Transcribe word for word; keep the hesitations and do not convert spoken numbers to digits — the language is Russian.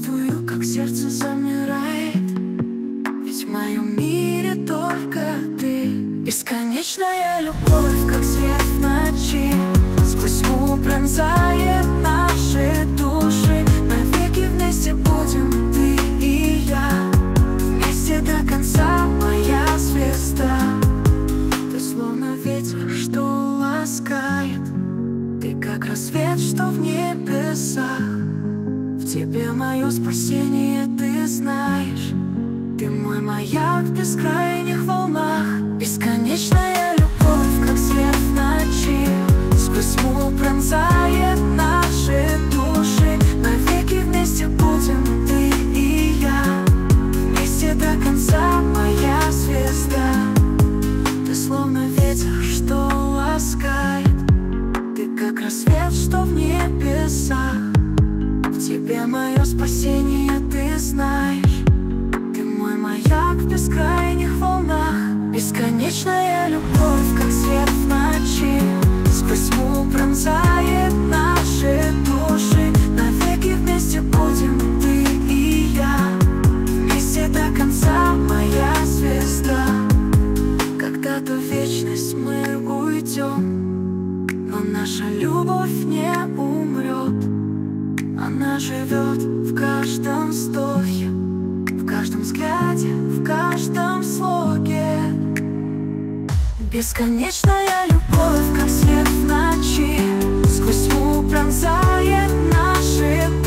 чувствую, как сердце замирает, ведь в моем мире только ты. Бесконечная любовь, как свет в ночи, сквозь тьму пронзает наши души. Навеки вместе будем ты и я, вместе до конца, моя звезда. Ты словно ветер, что ласкает, ты как рассвет, что в небесах. В тебе мое спасение, ты знаешь. Ты мой маяк в бескрайних волнах. Бесконечная любовь, как свет в ночи, сквозь тьму пронзает наши души. Навеки вместе будем ты и я, вместе до конца, моя звезда. Ты словно ветер, что ласкает, ты как рассвет, что в небесах. В тебе мое спасение, ты знаешь. Ты мой маяк в бескрайних волнах. Бесконечная любовь, как свет в ночи, сквозь тьму пронзает наши души. Навеки вместе будем ты и я, вместе до конца, моя звезда. Когда-то в вечность мы уйдем, но наша любовь не умрет. Она живет в каждом вздохе, в каждом взгляде, в каждом слоге. Бесконечная любовь, как свет в ночи, сквозь тьму пронзает наши